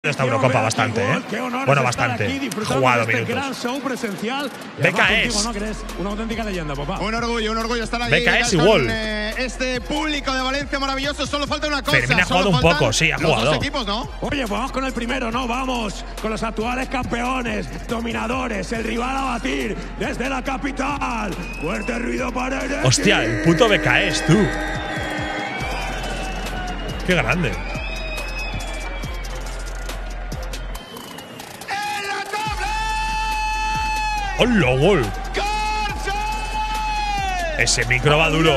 Esta Eurocopa bastante, ¿eh? Bueno, bastante. Jugado minutos. BKS. Una auténtica leyenda, papá. Un orgullo estar aquí. BKS y Wall. Este público de Valencia maravilloso. Solo falta una cosa. Fermín ha jugado un poco, sí, ha jugado. Los dos equipos, ¿no? Oye, pues vamos con el primero, ¿no? Vamos con los actuales campeones, dominadores, el rival a batir desde la capital. Fuerte ruido para el… Hostia, el puto BKS, tú. Qué grande. ¡Hola, gol! Ese micro va duro.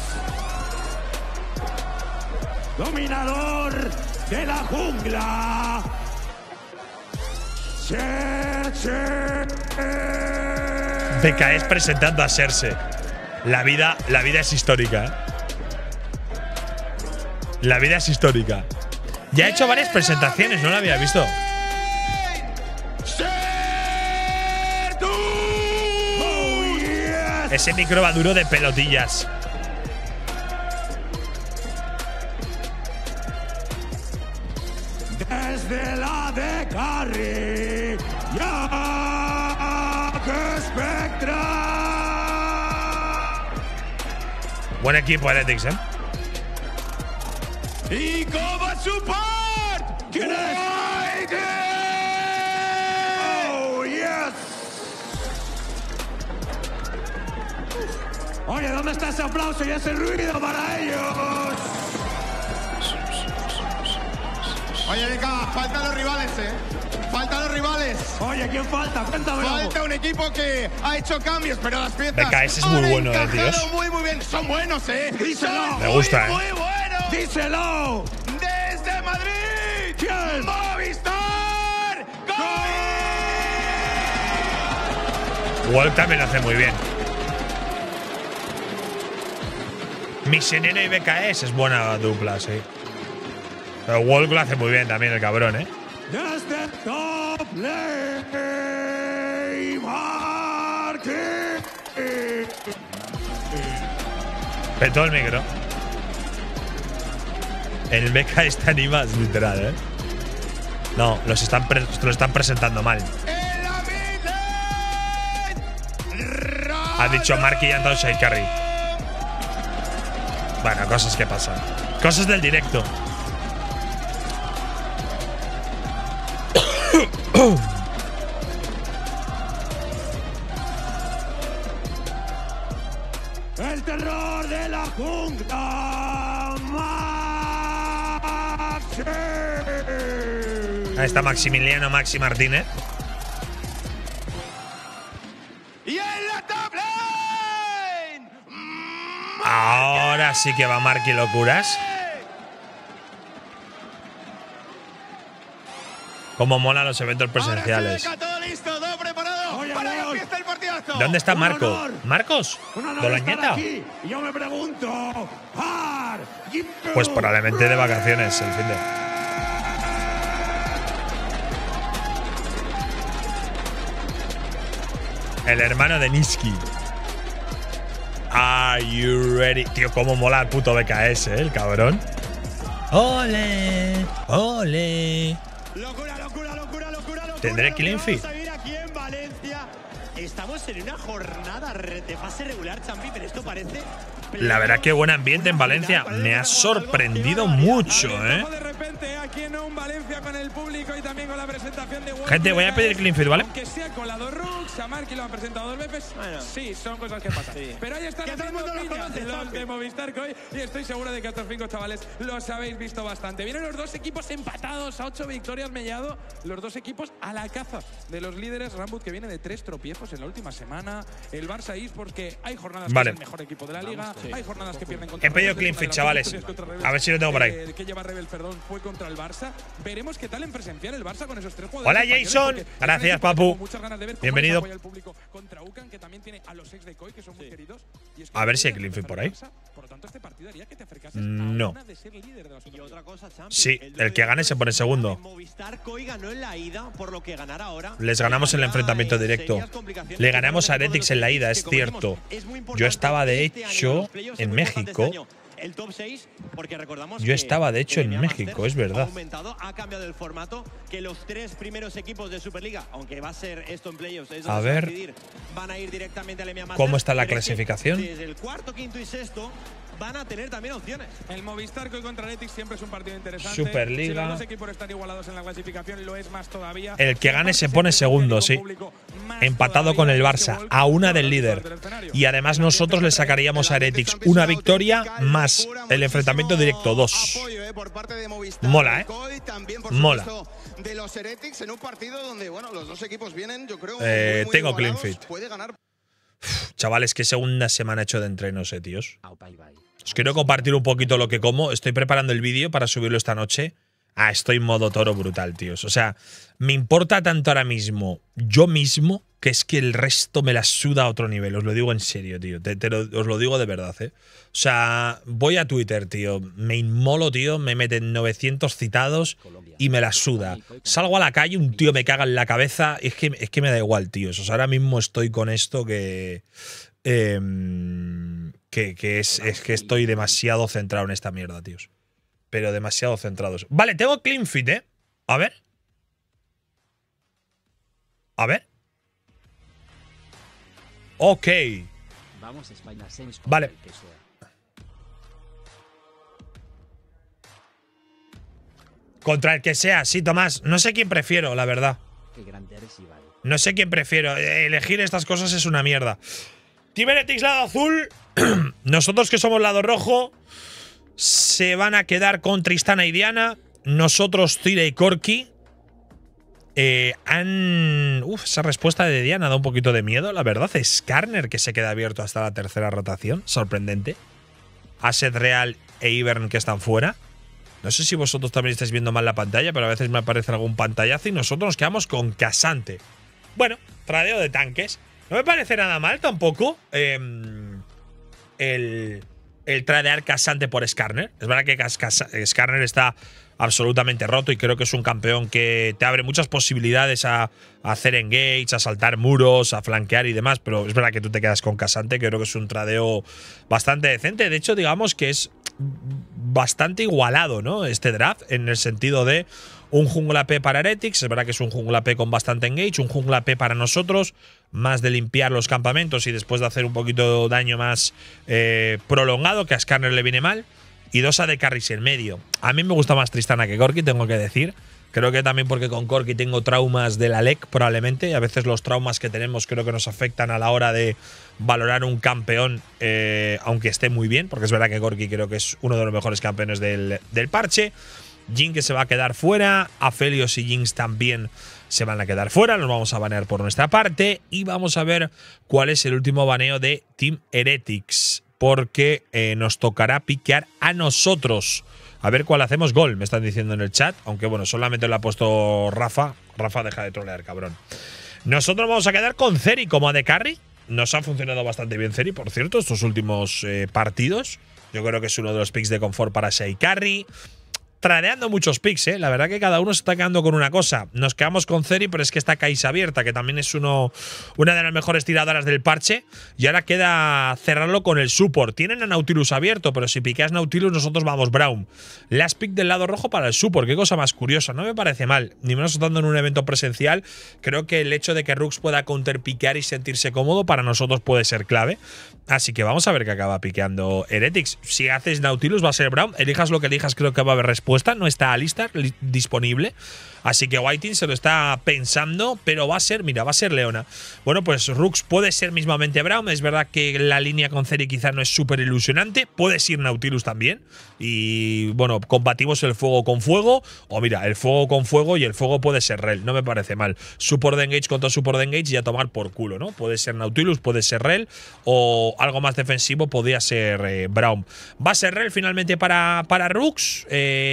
Dominador de la jungla. BKS presentando a Serse. La vida es histórica, ¿eh? La vida es histórica. Ya ha hecho varias presentaciones, no la había visto. Ese micro va duro de pelotillas. Desde la de Carry, Jack Spectra. Buen equipo, Heretics, ¿eh? Y como support. ¿Quién es? Oh, yes. Oye, ¿dónde está ese aplauso y ese ruido para ellos? Oye, venga, faltan los rivales, ¿eh? Faltan los rivales. Oye, ¿quién falta? Cuéntamelo. Falta un equipo que ha hecho cambios, pero las piezas BKS es muy bueno, tíos. Muy bien. Son buenos, ¿eh? Díselo. Me gusta, muy buenos. ¡Díselo! Desde Madrid. ¿Quién? Movistar. Wall también lo hace muy bien. Misionero y BKS es buena dupla, sí. Pero Wall lo hace muy bien también, el cabrón, ¿eh? Desde top lane, Marky. Petó el micro. El BKS te animas, literal, ¿eh? No, lo están presentando mal. Ha dicho Marky y ha entrado Shade Carry. Bueno, cosas que pasan. Cosas del directo. El terror de la jungla. Maxi. Ahí está Maximiliano Maxi Martínez. Y en la top lane. Ahora sí que va Marky locuras. Cómo molan los eventos presenciales. Todo listo, todo preparado. Oye, para que Dios. empiece el partidazo. ¿Dónde está Un Marco? honor. ¿Marcos? ¿Dolañeta? Y yo me pregunto, Pues probablemente de vacaciones el fin de. El hermano de Niski. Are you ready? Tío, cómo mola el puto BKS, el cabrón. ¡Ole! ¡Ole! Locura. ¿Tendré clean feed? Vamos a ir aquí en Valencia. Estamos en una jornada de fase regular, Champi, pero esto parece… La verdad que buen ambiente en Valencia. Me ha sorprendido mucho, ¿eh? De repente aquí en un Valencia con el público y también con la presentación de Wolf. Gente, voy a pedir clean feed, ¿vale? Aunque sea con la dos Rooks, a Marky lo han presentado dos veces. Bueno. Sí, son cosas que pasan. Sí. Pero ahí están Que todo el haciendo mundo los piña conoce, los Champi. de Movistar Coy y estoy seguro de que estos 5 chavales los habéis visto bastante. Vienen los dos equipos empatados a 8 victorias mellado. Los dos equipos a la caza de los líderes. Rambut que viene de 3 tropiezos en la última semana. El Barça Esports que hay jornadas que es el mejor equipo de la liga. Hay jornadas que pierden contra He pedido clean feed, chavales. A ver si lo tengo por ahí. Que lleva Rebel, perdón, fue contra el Barça. Veremos qué tal en presencial el Barça con esos 3 jugadores. Hola, españoles, Jason. porque es Gracias, un equipo que papu. tengo muchas ganas de ver cómo Bienvenido. apoya el público contra UCAN, que también tiene a los ex de Coy, que son muy queridos. Y es que A ver si hay no clean feed por puede ahí. Barça, por lo tanto, este partido haría que te acercases No. a una de ser líder de la Y Superliga. otra cosa, Champi. Sí, el que gane se pone segundo. Movistar Coy ganó en la ida, por lo que ganar ahora… Les ganamos el enfrentamiento directo. Le ganamos a Heretics en la ida, es cierto. Yo estaba, de hecho, en México el top 6, porque recordamos Yo que estaba, de hecho, el en EMEA México, Masters es verdad. Ha aumentado, ha cambiado el formato, que los 3 primeros equipos de Superliga, aunque va a ser esto en playoffs, es donde A se va ver. decidir, van a ir directamente al EMEA Masters. ¿Cómo está la pero es que clasificación? Desde el cuarto, quinto y sexto van a tener también opciones. El Movistar, que hoy contra Athletic siempre es un partido interesante. Superliga. Si los dos equipos están igualados en la clasificación, lo es más todavía. El que gane se pone segundo, sí. Empatado con el Barça, a una del líder. Y además nosotros le sacaríamos a Heretics una victoria más el enfrentamiento directo 2. Mola, ¿eh? Mola. De los Heretics en un partido donde, bueno, los dos equipos vienen, yo creo, tengo clean fit. Puede ganar. Chavales, qué segunda semana he hecho de entrenos, tíos. Os quiero compartir un poquito lo que como. Estoy preparando el vídeo para subirlo esta noche. Estoy en modo toro brutal, tíos. O sea, me importa tanto ahora mismo yo mismo que es que el resto me la suda a otro nivel. Os lo digo en serio, tío. Os lo digo de verdad, ¿eh? O sea, voy a Twitter, tío. Me inmolo, tío. Me meten 900 citados y me la suda. Salgo a la calle, un tío me caga en la cabeza. Es que me da igual, tío. O sea, ahora mismo estoy con esto que es que estoy demasiado centrado en esta mierda, tíos. Pero demasiado centrados. Vale, tengo clean fit, ¿eh? A ver. A ver. Ok. Vale. Contra el que sea, sí, Tomás. No sé quién prefiero, la verdad. No sé quién prefiero. Elegir estas cosas es una mierda. Team Heretics lado azul. Nosotros que somos lado rojo se van a quedar con Tristana y Diana. Nosotros, Cira y Corki. Esa respuesta de Diana da un poquito de miedo, la verdad. Skarner, que se queda abierto hasta la tercera rotación. Sorprendente. Asset Real e Ivern, que están fuera. No sé si vosotros también estáis viendo mal la pantalla, pero a veces me aparece algún pantallazo y nosotros nos quedamos con Casante. Bueno, tradeo de tanques. No me parece nada mal tampoco el tradear Casante por Skarner. Es verdad que Skarner está absolutamente roto y creo que es un campeón que te abre muchas posibilidades a hacer engage, a saltar muros, a flanquear y demás, pero es verdad que tú te quedas con Casante, que creo que es un tradeo bastante decente. De hecho, digamos que es bastante igualado, ¿no? Este draft, en el sentido de un jungla AP para Heretics, es verdad que es un jungla AP con bastante engage, un jungla AP para nosotros, más de limpiar los campamentos y después de hacer un poquito de daño más prolongado, que a Skarner le viene mal, y 2 AD carries en medio. A mí me gusta más Tristana que Corki, tengo que decir. Creo que también porque con Corki tengo traumas de la LEC probablemente, y a veces los traumas que tenemos creo que nos afectan a la hora de valorar un campeón, aunque esté muy bien, porque es verdad que Corki creo que es uno de los mejores campeones del parche. Jin, que se va a quedar fuera, Aphelios y Jinx también se van a quedar fuera, los vamos a banear por nuestra parte y vamos a ver cuál es el último baneo de Team Heretics, porque nos tocará piquear a nosotros. A ver cuál hacemos. Gol, me están diciendo en el chat, aunque bueno, solamente lo ha puesto Rafa. Rafa, deja de trolear, cabrón. Nosotros vamos a quedar con Ceri como AD Carry. Nos ha funcionado bastante bien Ceri, por cierto, estos últimos partidos. Yo creo que es uno de los picks de confort para Sei Carry. Tradeando muchos picks, La verdad que cada uno se está quedando con una cosa. Nos quedamos con Ceri, pero es que está Kai'Sa abierta, que también es una de las mejores tiradoras del parche. Y ahora queda cerrarlo con el support. Tienen a Nautilus abierto, pero si piqueas Nautilus, nosotros vamos Braum. Last pick del lado rojo para el support. Qué cosa más curiosa. No me parece mal. Ni menos estando en un evento presencial. Creo que el hecho de que Rux pueda counterpiquear y sentirse cómodo para nosotros puede ser clave. Así que vamos a ver qué acaba piqueando Heretics. Si haces Nautilus, va a ser Braum. Elijas lo que elijas, creo que va a haber respuesta. No está Alistar disponible. Así que Whiting se lo está pensando, pero va a ser, mira, va a ser Leona. Bueno, pues Rux puede ser mismamente Braum. Es verdad que la línea con Ceri quizás no es súper ilusionante. Puede ser Nautilus también. Y bueno, combatimos el fuego con fuego. O mira, el fuego con fuego y el fuego puede ser Rel. No me parece mal. Support de engage contra support de engage y a tomar por culo, ¿no? Puede ser Nautilus, puede ser Rel. O algo más defensivo podría ser Braum. Va a ser Rel finalmente para Rux.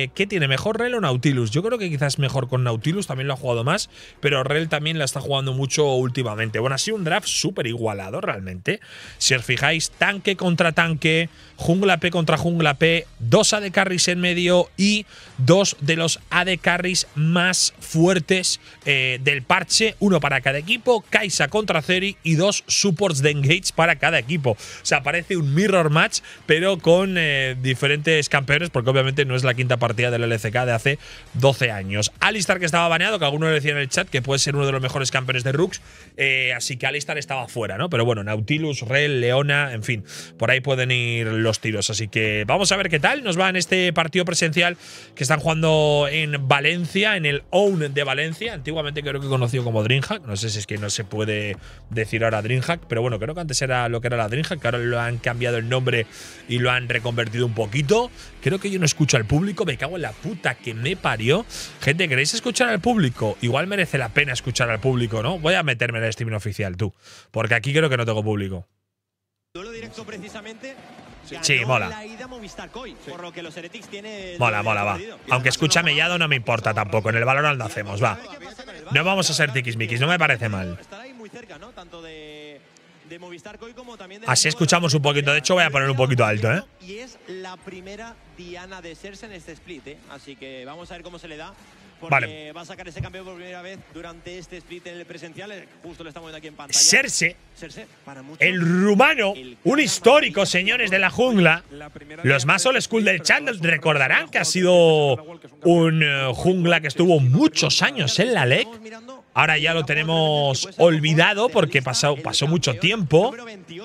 ¿Qué tiene mejor, Rel o Nautilus? Yo creo que quizás mejor con Nautilus, también lo ha jugado más, pero Rel también la está jugando mucho últimamente. Bueno, ha sido un draft súper igualado realmente. Si os fijáis, tanque contra tanque, jungla P contra jungla P, 2 AD Carries en medio y 2 de los AD Carries más fuertes del parche, uno para cada equipo, Kai'Sa contra Zeri y 2 supports de engage para cada equipo. O sea, parece un mirror match, pero con diferentes campeones, porque obviamente no es la quinta partida del LCK de hace 12 años. Alistar, que estaba baneado, que alguno le decía en el chat que puede ser uno de los mejores campeones de Rooks, así que Alistar estaba fuera, ¿no? Pero bueno, Nautilus, Rel, Leona, en fin, por ahí pueden ir los tiros. Así que vamos a ver qué tal nos va en este partido presencial que están jugando en Valencia, en el Own de Valencia. Antiguamente creo que conocido como DreamHack. No sé si es que no se puede decir ahora DreamHack, pero bueno, creo que antes era lo que era la DreamHack, que ahora lo han cambiado el nombre y lo han reconvertido un poquito. Creo que yo no escucho al público, me cago en la puta que me parió. Gente, ¿queréis escuchar al público? Igual merece la pena escuchar al público, ¿no? Voy a meterme en el streaming oficial, tú, porque aquí creo que no tengo público. Duelo directo precisamente. Sí, mola. La ida Movistar Koi, por lo que los Heretics tiene Mola, va. Aunque escucha mellado no me importa tampoco. En el Valorant lo hacemos, va. No vamos a ser tiquismiquis, no me parece mal. Estará ahí muy cerca, ¿no? Tanto de Movistar Koi como también de Así escuchamos un poquito. De hecho, voy a poner un poquito alto, ¿eh? Y es la primera diana de Cersei en este split, ¿eh? Así que vamos a ver cómo se le da. Porque vale, va a sacar ese campeón por primera vez durante este split en el presencial. Justo lo estamos viendo aquí en pantalla. Cersei, para muchos, el rumano, un histórico, señores de la jungla. Los más old school del chat recordarán que ha sido un jungla que estuvo muchos años en la LEC. Ahora ya lo tenemos olvidado porque pasó mucho tiempo.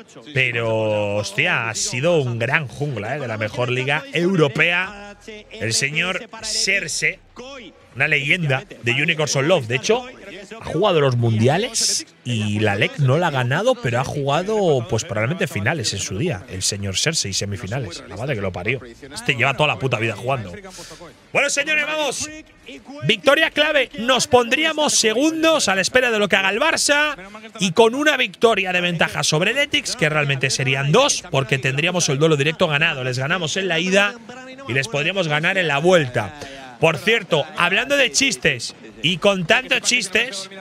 Pero, hostia, ha sido un gran jungla, de la mejor liga europea. El señor Cersei, una leyenda de Unicorns of Love. De hecho, ha jugado los mundiales y la LEC no la ha ganado, pero ha jugado pues probablemente finales en su día. El señor Cersei, semifinales. La madre que lo parió. Este lleva toda la puta vida jugando. Bueno, señores, vamos. Victoria clave. Nos pondríamos segundos a la espera de lo que haga el Barça y con una victoria de ventaja sobre el Heretics, que realmente serían 2, porque tendríamos el duelo directo ganado. Les ganamos en la ida y les podríamos ganar en la vuelta. Por cierto, hablando de chistes y contando chistes,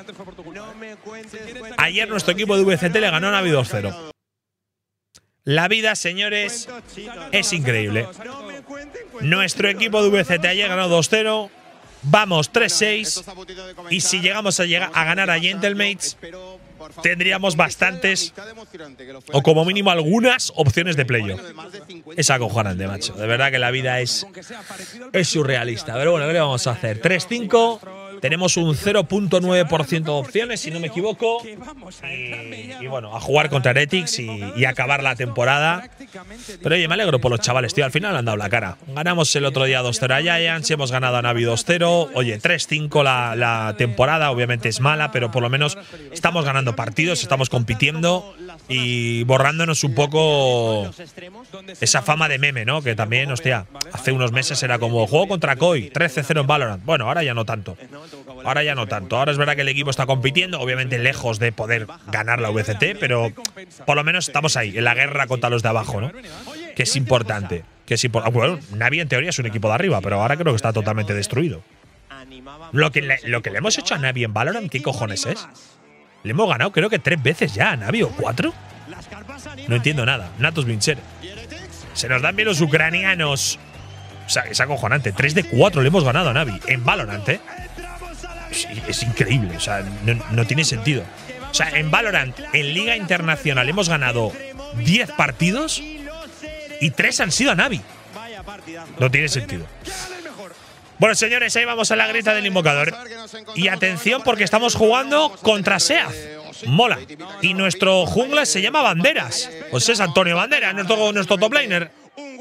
ayer nuestro equipo de VCT le ganó a Navi 2-0. La vida, señores, es increíble. Nuestro equipo de VCT ayer ganó 2-0. Vamos 3-6. Y si llegamos a ganar a Gentlemates, tendríamos bastantes, o como mínimo algunas, opciones de playoff. Es acojonante, macho. De verdad que la vida es surrealista. Pero bueno, ¿qué le vamos a hacer? 3-5. Tenemos un 0.9% de opciones, si no me equivoco. Y bueno, a jugar contra Heretics y acabar la temporada. Pero oye, me alegro por los chavales, tío. Al final han dado la cara. Ganamos el otro día 2-0 a Giants, hemos ganado a Navi 2-0. Oye, 3-5 la temporada. Obviamente es mala, pero por lo menos estamos ganando partidos, estamos compitiendo y borrándonos un poco esa fama de meme, ¿no? Que también, hostia, hace unos meses era como juego contra Koi, 13-0 en Valorant. Bueno, ahora ya no tanto. Ahora ya no tanto. Ahora es verdad que el equipo está compitiendo, obviamente lejos de poder ganar la VCT, pero por lo menos estamos ahí, en la guerra contra los de abajo, ¿no? Que es importante. Bueno, Navi en teoría es un equipo de arriba, pero ahora creo que está totalmente destruido. Lo que le hemos hecho a Navi en Valorant, ¿qué cojones es? Le hemos ganado creo que 3 veces ya a Navi, o 4. No entiendo nada. Natus Vincer. Se nos dan bien los ucranianos. O sea, es acojonante. 3 de 4 le hemos ganado a Navi en Valorant, ¿eh? Es increíble. O sea, no tiene sentido. O sea, en Valorant, en Liga Internacional, hemos ganado 10 partidos y 3 han sido a Navi. No tiene sentido. Bueno, señores, ahí vamos a la grita del invocador. Y atención porque estamos jugando contra Seaz. Mola. Y nuestro jungla se llama Banderas. Pues es Antonio Banderas, nuestro top laner.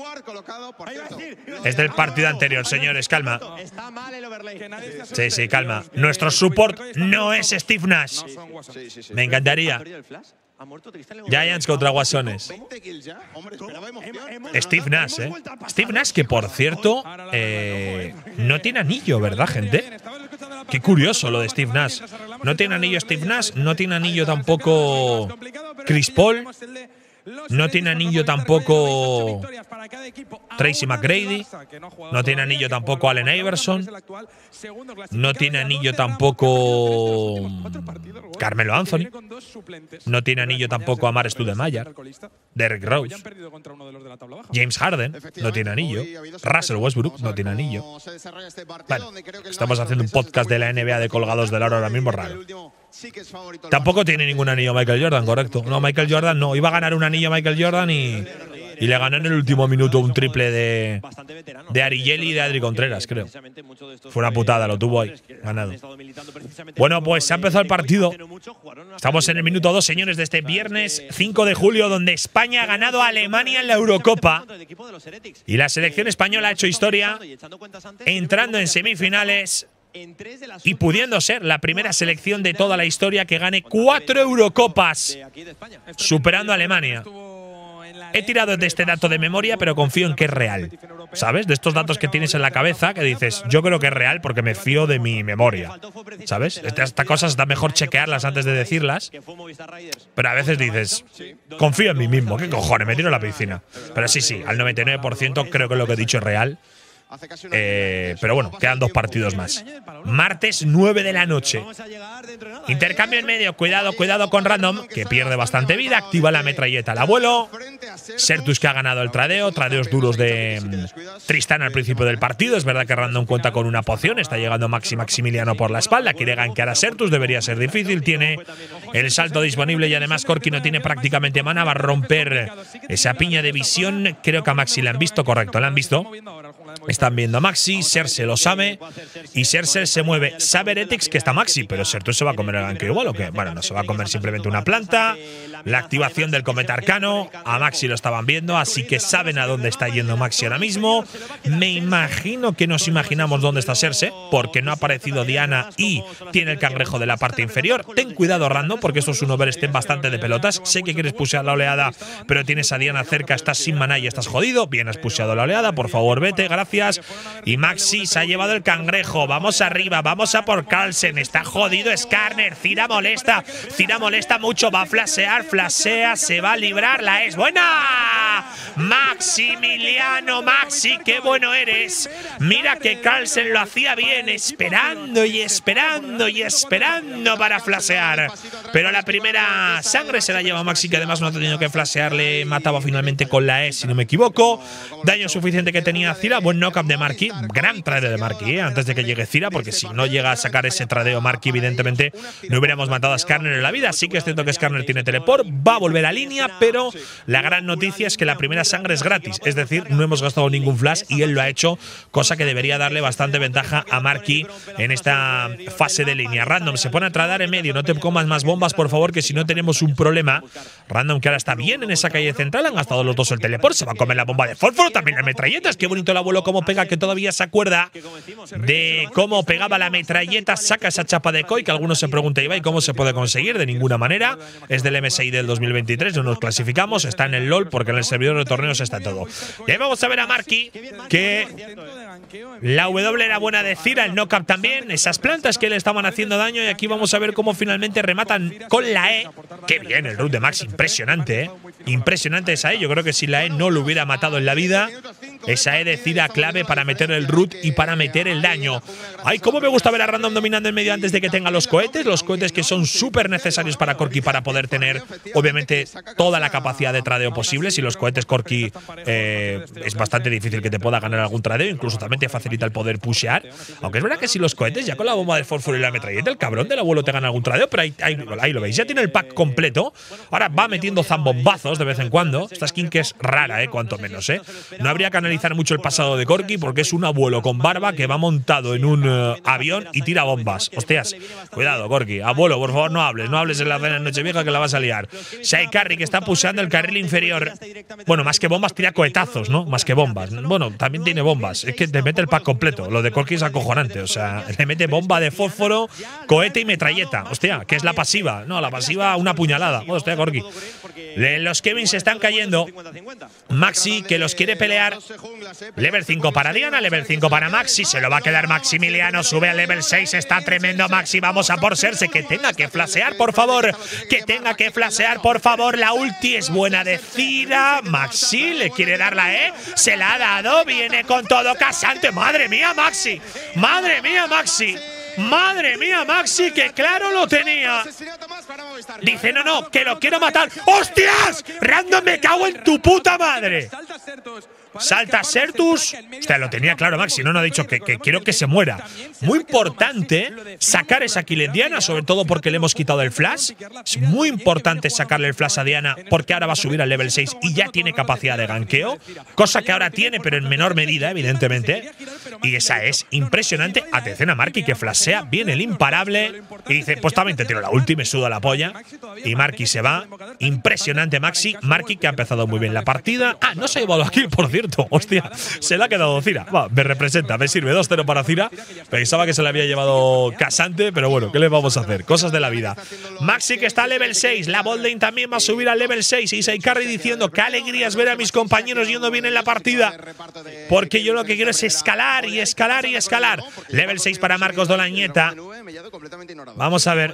Es del partido anterior, señores, calma. Sí, calma. Nuestro support no es Steve Nash. Me encantaría. Giants contra Guasones. Steve Nash, ¿eh? Steve Nash, que por cierto, no tiene anillo, ¿verdad, gente? Qué curioso lo de Steve Nash. No tiene anillo Steve Nash, no tiene anillo tampoco Chris Paul. No tiene anillo tampoco Tracy McGrady. No tiene anillo tampoco Allen Iverson. No tiene anillo tampoco Carmelo Anthony. No tiene anillo tampoco Amar Stoudemire. Derrick Rose. James Harden no tiene anillo. Russell Westbrook no tiene anillo. Bueno, estamos haciendo un podcast de la NBA de colgados del aro ahora mismo raro. Tampoco tiene ningún anillo Michael Jordan, correcto. No, Michael Jordan no. Iba a ganar un anillo Michael Jordan y le ganó en el último minuto un triple de Arigelli y de Adri Contreras, creo. Fue una putada, lo tuvo ahí, ganado. Bueno, pues se ha empezado el partido. Estamos en el minuto 2, señores, de este viernes 5 de julio, donde España ha ganado a Alemania en la Eurocopa. Y la selección española ha hecho historia, entrando en semifinales y pudiendo ser la primera selección de toda la historia que gane 4 Eurocopas, superando a Alemania. He tirado de este dato de memoria, pero confío en que es real. ¿Sabes? De estos datos que tienes en la cabeza que dices, yo creo que es real porque me fío de mi memoria. ¿Sabes? Estas cosas está mejor chequearlas antes de decirlas. Pero a veces dices, confío en mí mismo. ¿Qué cojones? Me tiro a la piscina. Pero sí, al 99% creo que lo que he dicho es real. Pero bueno, quedan 2 partidos más. Martes 9 de la noche. Intercambio en medio. Cuidado con Random, que pierde bastante vida. Activa la metralleta al abuelo. Sertus, que ha ganado el tradeo. Tradeos duros de Tristán al principio del partido. Es verdad que Random cuenta con una poción. Está llegando Maximiliano por la espalda. Quiere gankear a Sertus. Debería ser difícil. Tiene el salto disponible y además Corki no tiene prácticamente mana. Va a romper esa piña de visión. Creo que a Maxi la han visto. Correcto, la han visto. Están viendo a Maxi, Serse lo sabe y Serse se mueve. Sabe Heretics que está Maxi, pero Sertus se va a comer el gank igual o qué. Bueno, no se va a comer simplemente una planta. La activación del cometa arcano. A Maxi lo estaban viendo, así que saben a dónde está yendo Maxi ahora mismo. Me imagino que nos imaginamos dónde está Serse, porque no ha aparecido Diana y tiene el cangrejo de la parte inferior. Ten cuidado, Random, porque esto es un overstep bastante de pelotas. Sé que quieres pushear la oleada, pero tienes a Diana cerca, estás sin maná y estás jodido. Bien, has pusheado la oleada, por favor, vete, gracias. Y Maxi se ha llevado el cangrejo. Vamos arriba, vamos a por Carlsen. Está jodido Skarner. Cira molesta mucho. Va a flashear, flashea, se va a librar. La es buena. Maximiliano, Maxi, qué bueno eres. Mira que Carlsen lo hacía bien, esperando para flashear. Pero la primera sangre se la lleva Maxi, que además no ha tenido que flashear. Le mataba finalmente con la E, si no me equivoco. Daño suficiente que tenía Cira. Buen knockup de Marky. Gran tradeo de Marky, antes de que llegue Cira, porque si no llega a sacar ese tradeo Marky, evidentemente no hubiéramos matado a Skarner en la vida. Sí que es cierto que Skarner tiene teleport, va a volver a línea, pero la gran noticia es que la primera sangre es gratis. Es decir, no hemos gastado ningún flash y él lo ha hecho, cosa que debería darle bastante ventaja a Marky en esta fase de línea. Random se pone a tradar en medio. No te comas más bombas, por favor, que si no tenemos un problema. Random, que ahora está bien en esa calle central. Han gastado los dos el teleport. Se va a comer la bomba de fósforo. También las metralletas. Qué bonito el abuelo cómo pega, que todavía se acuerda de cómo pegaba la metralleta. Saca esa chapa de Koi, que algunos se preguntan, Ibai, ¿cómo se puede conseguir? De ninguna manera. Es del MSI del 2023. No nos clasificamos. Está en el LOL, porque en el servidor de torneos está todo. Y ahí vamos a ver a Marky, que la W era buena de Cira, el knockup también. Esas plantas que le estaban haciendo daño. Y aquí vamos a ver cómo finalmente rematan con la E. Qué bien el root de Max, impresionante, ¿eh? Impresionante esa E. Yo creo que si la E no lo hubiera matado en la vida, esa E de Cira clave para meter el root y para meter el daño. Ay, cómo me gusta ver a Random dominando en medio antes de que tenga los cohetes. Los cohetes que son súper necesarios para Corki para poder tener, obviamente, toda la capacidad de tradeo posible. Si los cohetes Corki es bastante difícil que te pueda ganar algún tradeo. Incluso también te facilita el poder pushear. Aunque es verdad que si los cohetes, ya con la bomba de fósforo y la metralleta, el cabrón del abuelo te gana algún tradeo. Pero ahí lo veis. Ya tiene el pack completo. Ahora va metiendo zambombazos de vez en cuando. Esta skin que es rara, cuanto menos, No habría que analizar mucho el pasado de Corki, porque es un abuelo con barba que va montado en un avión y tira bombas. Hostias, cuidado, Corki. Abuelo, por favor, no hables en la cena de Nochevieja, que la vas a liar. Shai Carry, que está pusheando el carril inferior. Bueno, más que bombas, tira cohetazos, ¿no? Más que bombas. Bueno, también tiene bombas. Es que te mete el pack completo. Lo de Corki es acojonante. O sea, le mete bomba de fósforo, cohete y metralleta. Hostia, ¿qué es la pasiva? No, la pasiva, una puñalada. Hostia, Corki. Los Kevin se están cayendo. Maxi, que los quiere pelear. Lever 5 para Diana, level 5 para Maxi. Se lo va a quedar Maximiliano. Sube al level 6. Está tremendo Maxi. Vamos a por Cersei. Que tenga que flashear, por favor. Que tenga que flashear, por favor. La ulti es buena de Cira. Maxi le quiere dar la E. Se la ha dado. Viene con todo Casante. Madre mía, Maxi. Madre mía, Maxi. Madre mía, Maxi, que claro lo tenía. Dice, no, que lo quiero matar. ¡Hostias! Random, me cago en tu puta madre. Salta Sertus. Hostia, lo tenía claro Maxi. No ha dicho que quiero que se muera. Muy importante sacar esa kill en Diana, sobre todo porque le hemos quitado el flash. Es muy importante sacarle el flash a Diana porque ahora va a subir al level 6 y ya tiene capacidad de ganqueo. Cosa que ahora tiene, pero en menor medida, evidentemente. Y esa es impresionante. Atención a Marky, que flashea bien el imparable. Y dice, pues también te tiro la ulti, me suda la polla. Y Marky se va. Impresionante Maxi. Marky, que ha empezado muy bien la partida. Ah, no se ha llevado la kill, por cierto. Hostia, se le ha quedado Cira. Va, me representa, me sirve. 2-0 para Cira. Pensaba que se le había llevado Casante, pero bueno, ¿qué le vamos a hacer? Cosas de la vida. Maxi, que está a level 6. La botlane también va a subir al level 6. Y Saikarri diciendo, qué alegría es ver a mis compañeros yendo bien en la partida. Porque yo lo que quiero es escalar y escalar y escalar. Level 6 para Marcos Dolañeta. Vamos a ver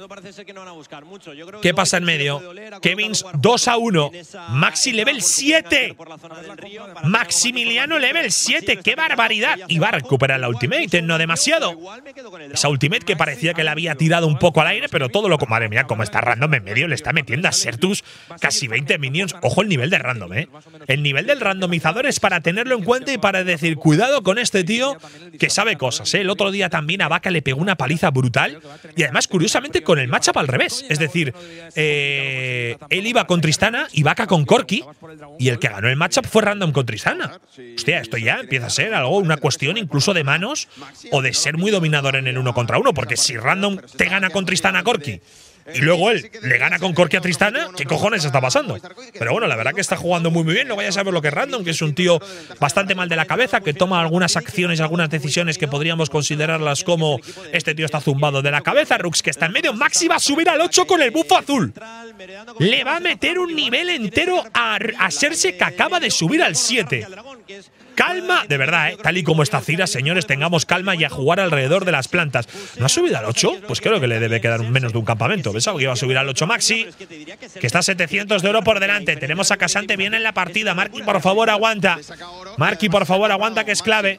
qué pasa en medio. Kevins 2-1. Maxi level 7. Maximiliano level 7. ¡Qué barbaridad! Y va a recuperar la ultimate, no demasiado. Esa ultimate que parecía que la había tirado un poco al aire, pero todo lo… Madre mía, como está random en medio, le está metiendo a Sertus casi 20 minions. Ojo el nivel de random, ¿eh? El nivel del randomizador es para tenerlo en cuenta y para decir, cuidado con este tío que sabe cosas, ¿eh? El otro día también a Vaca le pegó una paliza brutal. Y además, curiosamente, con el matchup al revés. Es decir, él iba con Tristana y Vaca con Corki. Y el que ganó el matchup fue random con Tristana. Hostia, esto ya empieza a ser algo, una cuestión incluso de manos o de ser muy dominador en el 1 contra 1. Porque si random te gana con Tristana Corki y luego él le gana con Corki a Tristana, ¿qué cojones está pasando? Pero bueno, la verdad que está jugando muy bien. No vaya a saber lo que es random, que es un tío bastante mal de la cabeza, que toma algunas acciones, algunas decisiones que podríamos considerarlas como este tío está zumbado de la cabeza. Rux, que está en medio. Maxi va a subir al 8 con el buffo azul. Le va a meter un nivel entero a Cersei, que acaba de subir al 7. Calma, de verdad, tal y como está Cira, señores, tengamos calma y a jugar alrededor de las plantas. ¿No ha subido al 8? Pues creo que le debe quedar menos de un campamento. Pensaba que iba a subir al 8 Maxi, que está 700 de oro por delante. Tenemos a Casante bien en la partida. Marky, por favor, aguanta. Marky, por favor, aguanta, que es clave.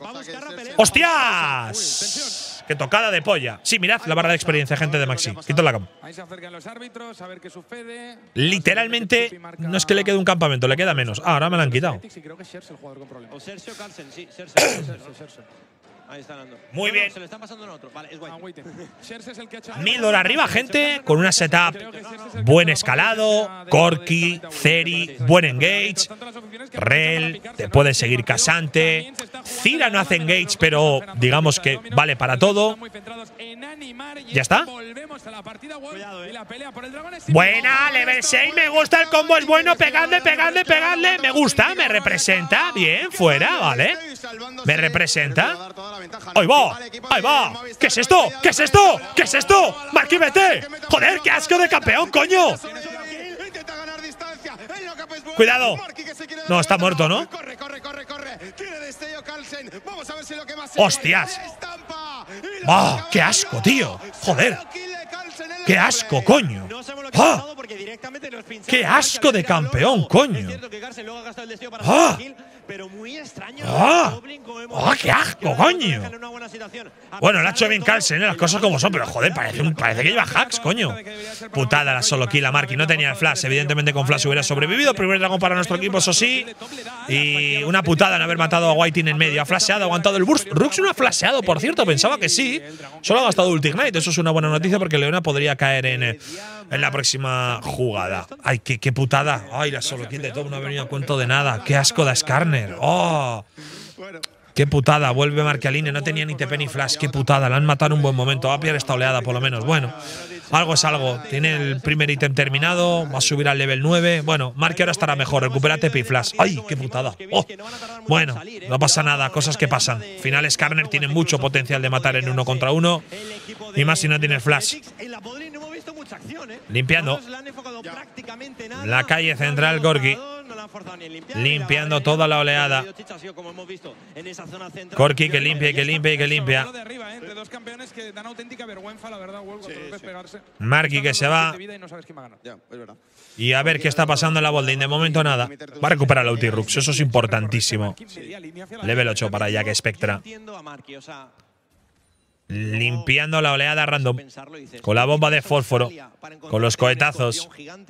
¡Hostias! ¡Qué tocada de polla! Sí, mirad la barra de experiencia, gente de Maxi. Quito la cam. Literalmente, no es que le quede un campamento, le queda menos. Ah, ahora me la han quitado. Muy bien. 1000 dólares arriba, gente, con una setup, buen escalado, Corki, Ceri, buen engage, Rel, te puede seguir Casante. Cira no hace engage, pero digamos que vale para todo. ¿Ya está? Buena, level 6, me gusta el combo, es bueno, pegadle, pegadle, pegadle. Me gusta, me representa, bien, fuera, vale. Me representa. ¡Ahí va! ¡Ahí va! ¿Qué es esto? ¿Qué es esto? ¿Qué es esto? ¡Marky, vete! ¡Joder, qué asco de campeón, coño! ¡Cuidado! No, está muerto, ¿no? ¡Hostias! ¡Ah! ¡Qué asco, tío! ¡Joder! ¡Qué asco, coño! ¡Ah! ¡Qué asco de campeón, coño! ¡Ah! ¡Ah! ¡Ah, qué asco, coño! Bueno, lo ha hecho bien Carlsen, las cosas como son, pero joder, parece que lleva hacks, coño. Putada la solo kill a Marky, no tenía el flash. Evidentemente con flash hubiera sobrevivido. Primer dragón para nuestro equipo, eso sí. Y una putada en haber matado a Whiting en medio. Ha flasheado, ha aguantado el burst. Rux no ha flasheado, por cierto, pensaba que sí. Solo ha gastado Ulti Ignite, eso es una buena noticia porque Leona podría caer en la próxima jugada. Ay, qué putada. Ay, la solo kill de Top no ha venido a cuento de nada. Qué asco da Skarner. Oh. Qué putada, vuelve Marquialine, no tenía ni TP ni flash, qué putada, la han matado en un buen momento, va a pillar esta oleada por lo menos. Bueno, algo es algo, tiene el primer ítem terminado, va a subir al level 9, bueno, Marky ahora estará mejor, recupera TP y flash. ¡Ay, qué putada! Oh. Bueno, no pasa nada, cosas que pasan. Final Skarner tiene mucho potencial de matar en 1 contra 1, y más si no tiene flash. Limpiando la calle central, Gorgi. Limpiando toda la oleada. Corki que limpia y que limpia y que limpia. Marky que se va. Y a ver qué está pasando en la bolding. De momento nada. Va a recuperar la ulti Rux. Eso es importantísimo. Level 8 para Jack Spectra. Limpiando la oleada random. Con la bomba de fósforo. Con los cohetazos.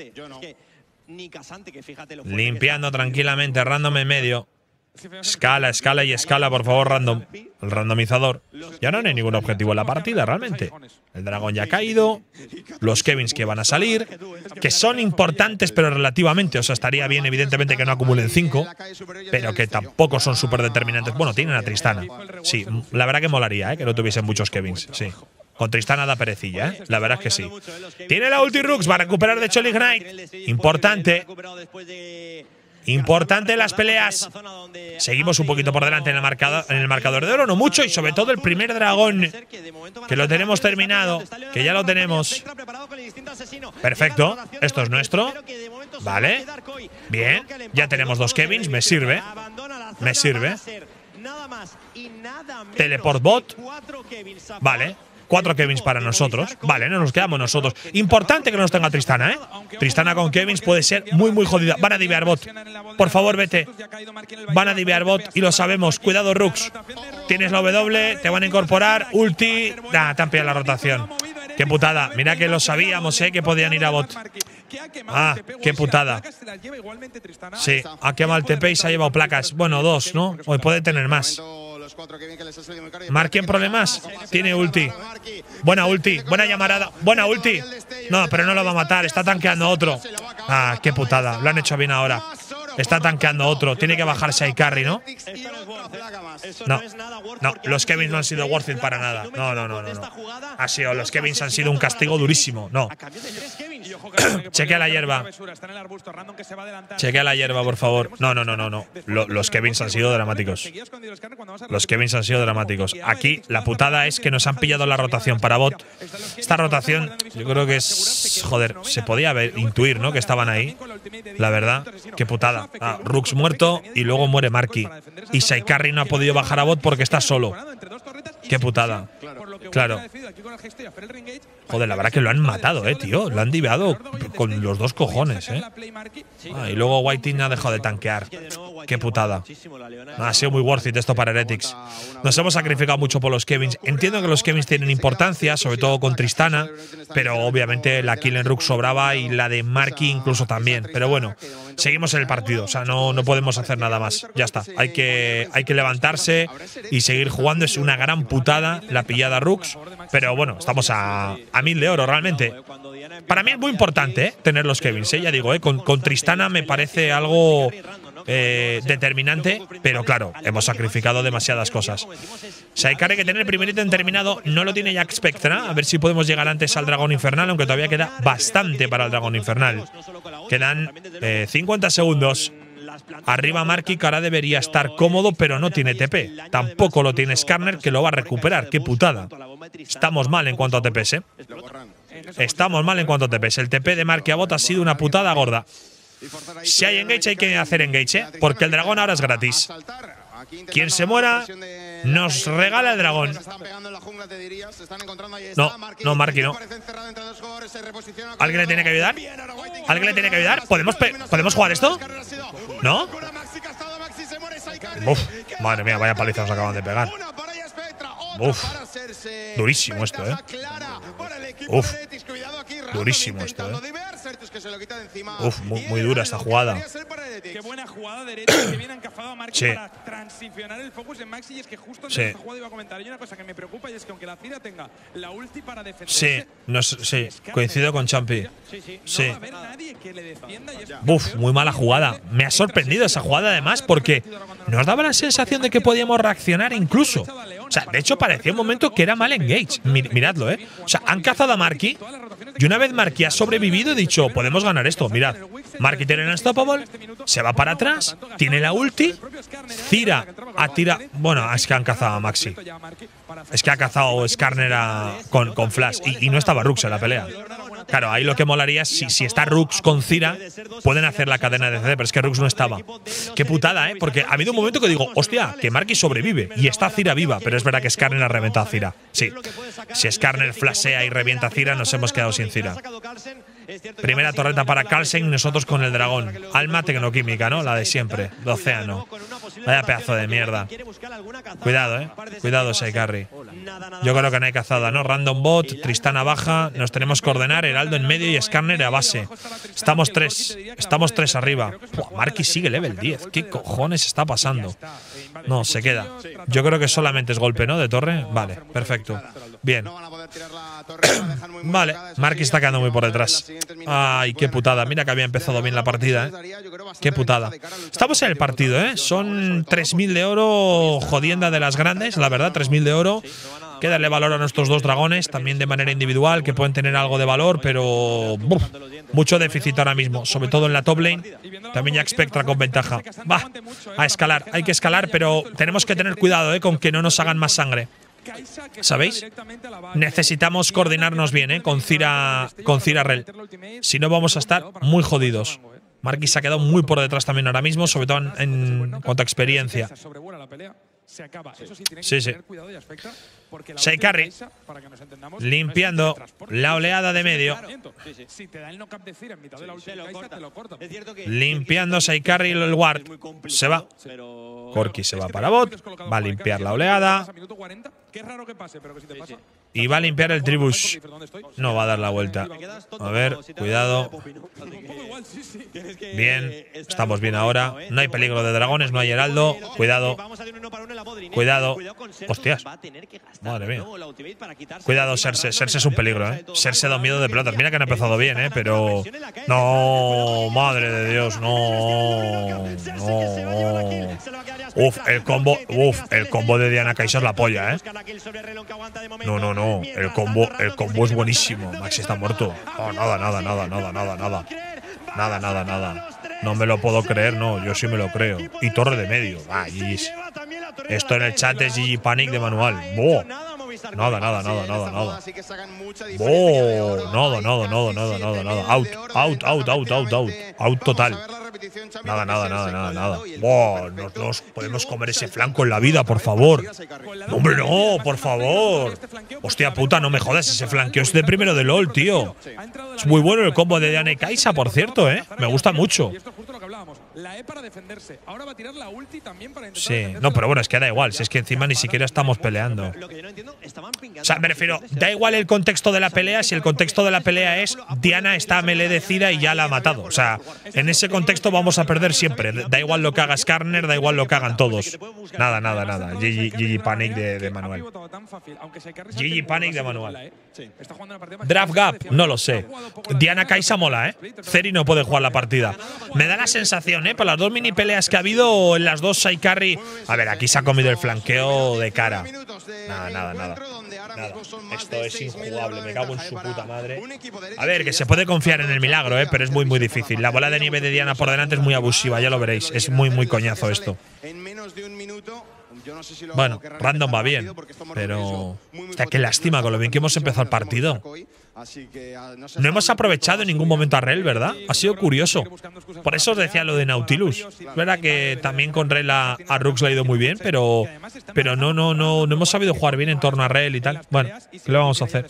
Limpiando tranquilamente random en medio. Escala, escala y escala, por favor, random. El randomizador. Ya no hay ningún objetivo en la partida, realmente. El dragón ya ha caído. Los Kevins que van a salir. Que son importantes, pero relativamente. O sea, estaría bien, evidentemente, que no acumulen 5. Pero que tampoco son súper determinantes. Bueno, tienen a Tristana. Sí, la verdad que molaría, que no tuviesen muchos Kevins. Sí. Con Tristana da perecilla, La verdad es que sí. Tiene la ulti Rux. Va a recuperar, de hecho, el Ignite. Importante. Importante las peleas. Seguimos un poquito por delante en el marcador de oro, no mucho, y sobre todo el primer dragón, que lo tenemos terminado, que ya lo tenemos. Perfecto, esto es nuestro. Vale, bien, ya tenemos 2 Kevins, me sirve. Me sirve. Teleport bot. Vale. 4 Kevins para nosotros. Vale, no nos quedamos nosotros. Importante que no nos tenga Tristana, Tristana con Kevins puede ser muy, muy jodida. Van a divear bot. Por favor, vete. Van a divear bot y lo sabemos. Cuidado, Rux. Tienes la W, te van a incorporar. Ulti. Te han pillado la rotación. Qué putada. Mira que lo sabíamos, que podían ir a bot. Ah, qué putada. Sí, ha quemado el TP y se ha llevado placas. Bueno, 2, ¿no? Hoy puede tener más. Marky en problemas. Tiene ulti. Buena ulti. Buena llamarada. Buena ulti. No, pero no lo va a matar. Está tanqueando otro. Ah, qué putada. Lo han hecho bien ahora. Está tanqueando otro. Tiene que bajarse a carry, ¿no? No. No, los Kevins no han sido worth it para nada. No. Ha sido, los Kevins han sido un castigo durísimo. No. Chequea la hierba. Chequea la hierba, por favor. No. Los Kevins han sido dramáticos. Los Kevins han sido dramáticos. Aquí la putada es que nos han pillado la rotación para bot. Esta rotación yo creo que es… Joder, se podía intuir, ¿no? Que estaban ahí. La verdad, qué putada. Ah, Rux muerto y luego muere Marky. Y Saikarri no ha podido bajar a bot porque está solo. Qué putada. Claro. Joder, la verdad que lo han matado, tío. Lo han diveado con los 2 cojones, Ah, y luego Whiting ha dejado de tanquear. Qué putada. Ha sido muy worth it esto para Heretics. Nos hemos sacrificado mucho por los Kevins. Entiendo que los Kevins tienen importancia, sobre todo con Tristana, pero obviamente la kill en Rux sobraba y la de Marky incluso también. Pero bueno, seguimos en el partido. O sea, no podemos hacer nada más. Ya está. Hay que levantarse y seguir jugando. Es una gran putada la pillada Rux. Pero bueno, estamos a 1000 de oro realmente. Para mí es muy importante tener los Kevins. Ya digo, con Tristana me parece algo determinante, pero claro, hemos sacrificado demasiadas cosas. Saikarri que tiene el primer ítem terminado, no lo tiene Jack Spectra. A ver si podemos llegar antes al dragón infernal, aunque todavía queda bastante para el dragón infernal. Quedan 50 segundos. Arriba Marky, que ahora debería estar cómodo, pero no tiene TP. Tampoco lo tiene Skarner, que lo va a recuperar. Qué putada. Estamos mal en cuanto a TPs, Estamos mal en cuanto a TPs. El TP de Marky a bot ha sido una putada gorda. Si hay engage, hay que hacer engage, porque el dragón ahora es gratis. Quien se muera nos regala el dragón. No, Marky no. ¿Alguien le tiene que ayudar? ¿Alguien le tiene que ayudar? ¿Podemos jugar esto? ¿No? Uf, madre mía, vaya paliza nos acaban de pegar. Uf, durísimo esto, Uf, durísimo esto, Uf, muy dura esta jugada. Qué buena jugada de Heretics que viene encajado a Marky para transicionar el focus en Maxi. Y es que justo en esta jugada iba a comentar. Hay una cosa que me preocupa y es que aunque la Cira tenga la ulti para defenderse… Sí, coincido con Champi. Sí. No va a haber nadie que le defienda y Uf, muy mala jugada. Me ha sorprendido esa jugada además porque nos daba la sensación de que podíamos reaccionar incluso. O sea, de hecho parecía un momento que era mal engage. Miradlo, O sea, han cazado a Marky y una vez Marky ha sobrevivido he dicho, podemos ganar esto. Mirad, Marky tiene el unstoppable, se va para atrás, tiene la ulti, Cira ha tirado… Bueno, es que han cazado a Maxi. Es que ha cazado Skarner con flash y no estaba Rux en la pelea. Claro, ahí lo que molaría es si está Rux con Cira, pueden hacer la cadena de CD, pero es que Rux no estaba. Qué putada, ¿eh? Porque ha habido un momento que digo, hostia, que Marquis sobrevive y está Cira viva, pero es verdad que Skarner ha reventado a Cira. Sí. Si Skarner flashea y revienta a Cira, nos hemos quedado sin Cira. Primera torreta para Carlsen, nosotros con el dragón. Alma tecnoquímica, ¿no? La de siempre, de océano. Vaya pedazo de mierda. Cuidado, cuidado, Saikarri. Yo creo que no hay cazada, ¿no? Random bot, Tristana baja, nos tenemos que ordenar, Heraldo en medio y Skarner a base. Estamos tres arriba. Marquis sigue level 10. ¿Qué cojones está pasando? No, se queda. Yo creo que solamente es golpe, ¿no? De torre. Vale, perfecto. Bien. Vale, Marquis está quedando muy por detrás. Ay, qué putada. Mira que había empezado bien la partida, ¿eh? Qué putada. Estamos en el partido, ¿eh? Son 3.000 de oro, jodienda de las grandes, la verdad, 3.000 de oro. Hay que darle valor a nuestros dos dragones, también de manera individual, que pueden tener algo de valor, pero mucho déficit ahora mismo, sobre todo en la top lane. También Jack Spectra con ventaja. Va, a escalar, hay que escalar, pero tenemos que tener cuidado, con que no nos hagan más sangre. ¿Sabéis? Necesitamos coordinarnos bien, con Cira Rel. Si no, vamos a estar muy jodidos. Marquis se ha quedado muy por detrás también ahora mismo, sobre todo en cuanto a experiencia. Sí. Saikarri limpiando la oleada de medio. Limpiando Saikarri el ward. Se va. Corki se va para bot. Va a limpiar la oleada. Y va a limpiar el Tribush. No va a dar la vuelta. A ver, cuidado. Bien, estamos bien ahora. No hay peligro de dragones, no hay heraldo. Cuidado. Cuidado. Hostias. Madre mía. Cuidado, Serse. Serse es un peligro, ¿eh? Serse da miedo de pelotas. Mira que no ha empezado bien, ¿eh? Pero… No, madre de Dios, no. No. El combo de Diana Kai'Sa es la polla, ¿eh? No. El combo es buenísimo. Maxi está muerto. Oh, nada. Nada. No me lo puedo creer, no. Yo sí me lo creo. Y torre de medio. Ah, GG's. Esto en el chat es GG Panic de manual. ¡Boh! Nada. Out total. Nada. No nos podemos comer ese flanco en la vida, por favor. No, hombre, no, por favor. Hostia puta, no me jodas, ese flanqueo es de primero de LOL, tío. Es muy bueno el combo de Diana y Kai'Sa, por cierto, Me gusta mucho. Sí, no, pero bueno, es que da igual. Si es que encima ni siquiera estamos peleando. O sea, me refiero, da igual el contexto de la pelea si el contexto de la pelea es Diana está a melee de Cira y ya la ha matado. O sea, en ese contexto vamos a perder siempre. Da igual lo que haga Skarner, da igual lo que hagan todos. Nada. GG Panic de manual. GG Panic de manual. Draft Gap, no lo sé. Diana Kai'Sa mola, Ceri no puede jugar la partida. Me da la sensación, por las dos mini peleas que ha habido en las dos Saikarri. A ver, aquí se ha comido el flanqueo de cara. Nada. Esto es injugable, me cago en su puta madre. A ver, que se puede confiar en el milagro, pero es muy difícil. La bola de nieve de Diana por delante es muy abusiva, ya lo veréis. Es muy coñazo esto. Bueno, Random va bien, pero… Hostia, qué lástima con lo bien que hemos empezado el partido. No hemos aprovechado en ningún momento a Rel, ¿verdad? Ha sido curioso. Por eso os decía lo de Nautilus. Es verdad que también con Rel a Rux le ha ido muy bien, pero no hemos sabido jugar bien en torno a Rel y tal. Bueno, ¿qué le vamos a hacer?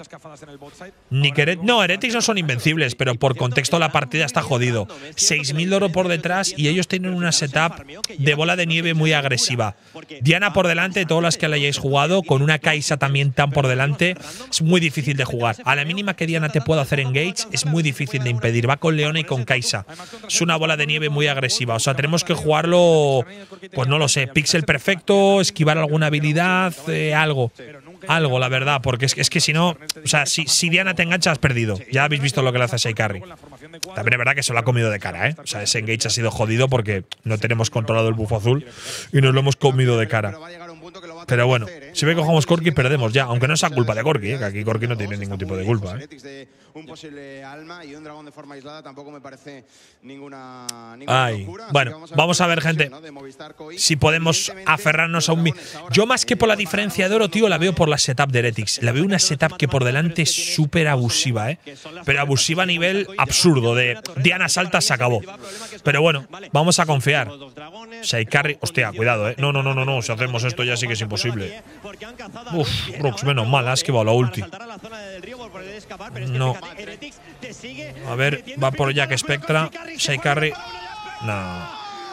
No, Heretics no son invencibles, pero por contexto la partida está jodido. 6.000 de oro por detrás y ellos tienen una setup de bola de nieve muy agresiva. Diana por delante de todas las que le hayáis jugado, con una Kai'Sa también tan por delante, es muy difícil de jugar. A la mínima que Diana te pueda hacer engage, es muy difícil de impedir. Va con Leona y con Kai'Sa. Es una bola de nieve muy agresiva. O sea, tenemos que jugarlo, pues no lo sé, pixel perfecto, esquivar alguna habilidad, algo, la verdad, porque es que si no, o sea, si Diana te engancha, has perdido. Ya habéis visto lo que le hace a Saikarri. También es verdad que se lo ha comido de cara, O sea, ese engage ha sido jodido porque no tenemos controlado el bufo azul y nos lo hemos comido de cara. Pero bueno, si ve que cogemos Corki, perdemos ya. Aunque no sea culpa de Corki, que aquí Corki no tiene ningún tipo de culpa. Un posible alma y un dragón de forma aislada tampoco me parece ninguna locura. Bueno, vamos a ver, gente, si podemos aferrarnos a un… Yo más que por la diferencia de oro, tío, la veo por la setup de Heretics. La veo una setup que por delante es súper abusiva, pero abusiva a nivel absurdo, de dianas altas se acabó. Pero bueno, vamos a confiar. Shai Carry… Hostia, cuidado, No, si hacemos esto ya sí que es imposible. Uf, Rux, menos mal, ha esquivado la ulti. No. A ver, va por Jack Spectra. Shai Carry… No.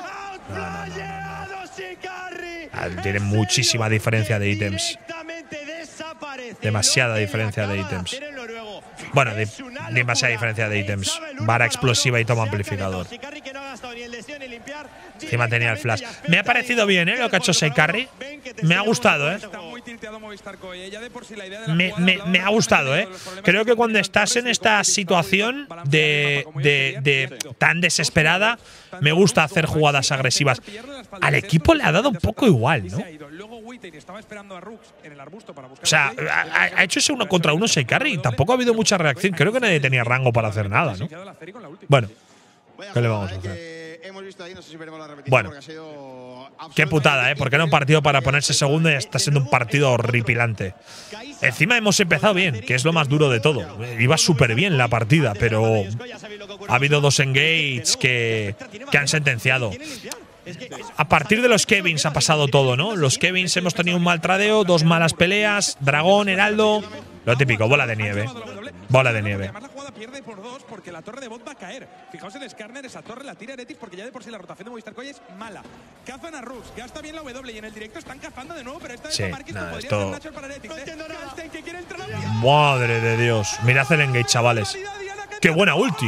Tiene muchísima diferencia de ítems. Demasiada diferencia de ítems. Bueno, demasiada diferencia de ítems. Vara explosiva y toma amplificador. Encima tenía el flash. Me ha parecido bien, lo que ha hecho Shai Carry. Me ha gustado, Me ha gustado, Creo que cuando estás en esta situación de tan desesperada, me gusta hacer jugadas agresivas. Al equipo le ha dado un poco igual, ¿no? O sea, ha hecho ese 1 contra 1 Shai Carry y tampoco ha habido mucha reacción. Creo que nadie tenía rango para hacer nada, ¿no? Bueno, ¿qué le vamos a hacer? Bueno, qué putada, porque era un partido para ponerse segundo y está siendo un partido horripilante. Encima hemos empezado bien, que es lo más duro de todo. Iba súper bien la partida, pero ha habido 2 engages que han sentenciado. A partir de los Kevins ha pasado todo, ¿no? Los Kevins hemos tenido un mal tradeo, 2 malas peleas, dragón, heraldo… Lo típico, bola de nieve. Bola de nieve. Además, la jugada pierde por 2 porque la torre de bot va a caer. Fijaos en Skarner, esa torre la tira Heretics porque ya de por sí la rotación de Movistar Coy es mala. Cazan a Rux, gasta bien la W y en el directo están cazando de nuevo, pero esta vez Marquis podría ser natural para Heretics. Que quiere entrar a… Madre de Dios. Mirad el engage, chavales. ¡Qué buena ulti!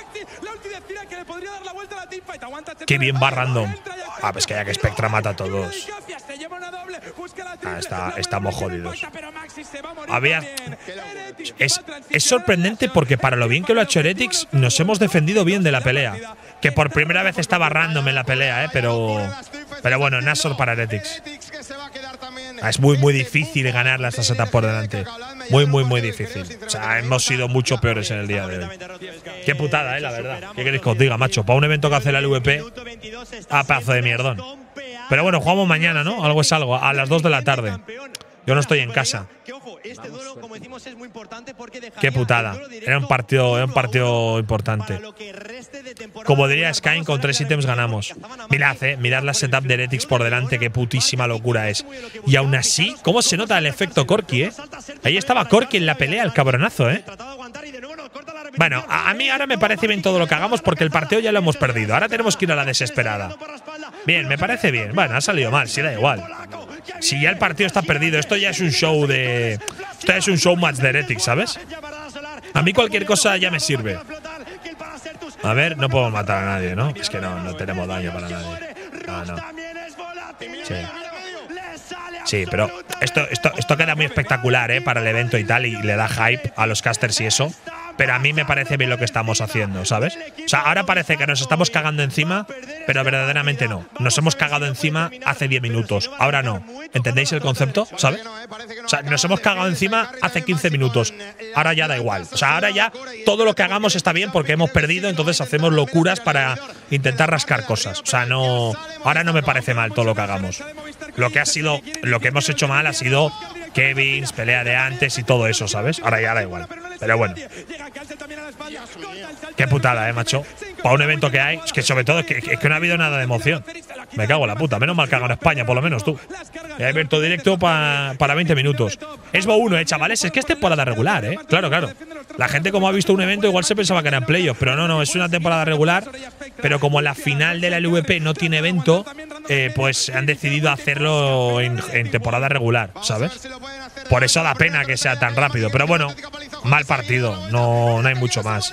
¡Qué bien va random! Ah, pues que ya que Spectra mata a todos. Estamos jodidos. Es sorprendente porque para lo bien que lo ha hecho Heretics, nos hemos defendido bien de la pelea. Que por primera vez estaba random en la pelea, pero bueno, Nashor para Heretics. Es muy difícil ganarla esta setup por delante. Muy difícil. O sea, hemos sido mucho peores en el día de hoy. Qué putada, la verdad. ¿Qué queréis que os diga, macho? Para un evento que hace la LVP, a pedazo de mierdón. Pero bueno, jugamos mañana, ¿no? Algo es algo, a las 2 de la tarde. Yo no estoy en casa. Qué putada. Era un partido importante. Como diría Skyne, con 3 ítems ganamos. Mirad la setup de Heretics por delante, qué putísima locura es. Y aún así, ¿cómo se nota el efecto Corki, Ahí estaba Corki en la pelea, el cabronazo, Bueno, a mí ahora me parece bien todo lo que hagamos porque el partido ya lo hemos perdido. Ahora tenemos que ir a la desesperada. Bien, me parece bien. Bueno, ha salido mal, sí, da igual. Si ya el partido está perdido, esto ya es un show de… Esto es un showmatch de Heretics, ¿sabes? A mí cualquier cosa ya me sirve. A ver, no podemos matar a nadie, ¿no? Es que no tenemos daño para nadie. No. Sí, pero esto queda muy espectacular, para el evento y tal, y le da hype a los casters y eso. Pero a mí me parece bien lo que estamos haciendo, ¿sabes? O sea, ahora parece que nos estamos cagando encima, pero verdaderamente no. Nos hemos cagado encima hace 10 minutos. Ahora no. ¿Entendéis el concepto? ¿Sabes? O sea, nos hemos cagado encima hace 15 minutos. Ahora ya da igual. O sea, ahora ya todo lo que hagamos está bien porque hemos perdido, entonces hacemos locuras para intentar rascar cosas. O sea, no… Ahora no me parece mal todo lo que hagamos. Lo que hemos hecho mal ha sido Kevins, pelea de antes y todo eso, ¿sabes? Ahora ya da igual. Pero bueno. Qué putada, macho. Para un evento que hay, es que sobre todo es que no ha habido nada de emoción. Me cago en la puta. Menos mal que hago en España, por lo menos tú. He abierto directo para 20 minutos. Es Bo 1, chavales. Es que es temporada regular, Claro. La gente, como ha visto un evento, igual se pensaba que era en playoff. Pero no, es una temporada regular. Pero como la final de la LVP no tiene evento, pues han decidido hacerlo en temporada regular, ¿sabes? Por eso da pena que sea tan rápido. Pero bueno, mal partido. No hay mucho más.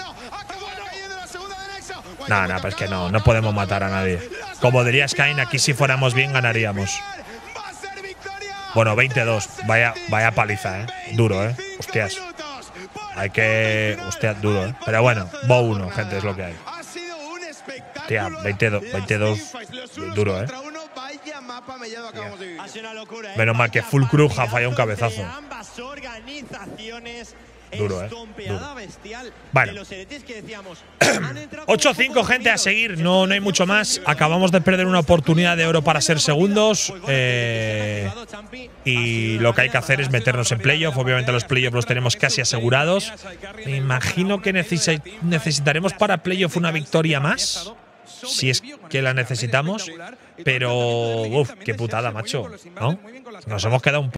No, pues que no podemos matar a nadie. Como diría Skyne, aquí si fuéramos bien ganaríamos. Bueno, 22. Vaya paliza, Duro, Hostias. Hostia, duro, Pero bueno, Bo 1, gente, es lo que hay. Tía, 22. Duro, mapa mellado acabamos de vivir. Ha sido una locura, Menos mal que Vaya Full Cruz ha partidazo fallado un cabezazo. entre ambas organizaciones. Duro, Estompeada duro. bestial Bueno. de los Eretis que decíamos. Han entrado como 8-5, pocos gente, a ruidos. seguir. No hay mucho más. Acabamos de perder una oportunidad de oro para ser segundos. Y lo que hay que hacer es meternos en playoff. Obviamente los playoffs los tenemos casi asegurados. Me imagino que necesitaremos para playoff una victoria más, si es que la necesitamos. Pero, qué putada, macho, ¿no? Nos hemos quedado un